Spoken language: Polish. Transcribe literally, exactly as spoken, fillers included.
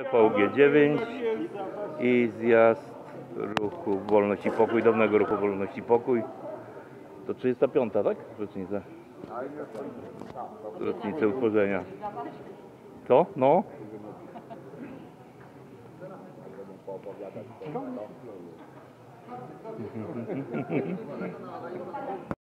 V G dziewięć i zjazd ruchu Wolność i Pokój, dawnego ruchu Wolność i Pokój. To trzydziesta piąta, tak? Rocznica. Rocznicę utworzenia. Co? No?